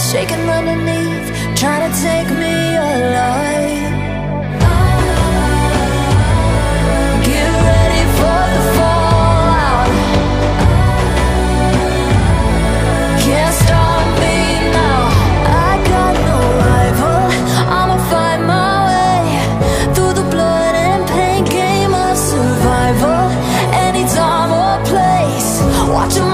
shaking underneath, trying to take me alive. Get ready for the fallout. Can't stop me now. I got no rival. I'ma find my way through the blood and pain game of survival. Any time or place, watching